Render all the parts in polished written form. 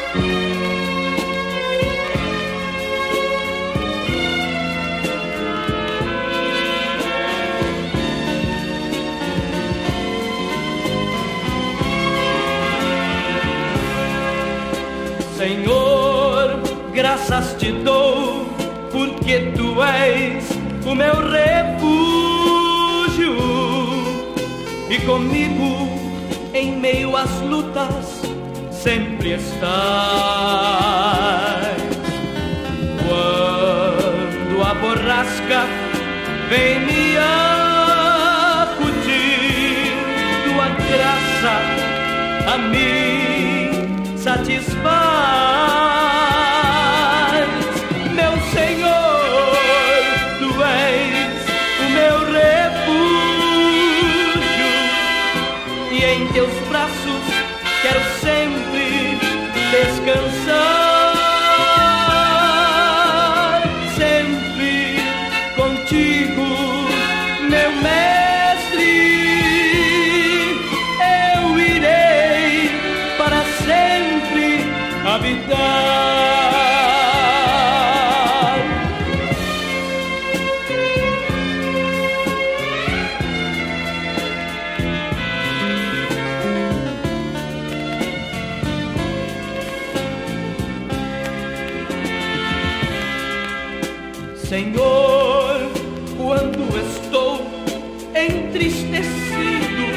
Senhor, graças te dou, porque tu és o meu refúgio, e comigo em meio às lutas sempre estás. Quando a borrasca vem me acudir, tua graça a mim satisfaz. Meu Senhor, tu és o meu refúgio, e em teus braços quero sempre descansar. Sempre contigo, meu mestre, eu irei para sempre habitar. Senhor, quando estou entristecido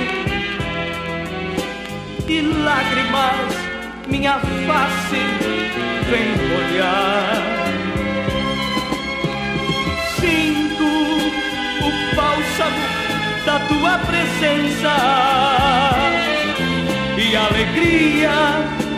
e lágrimas minha face vem molhar, sinto o bálsamo da tua presença e a alegria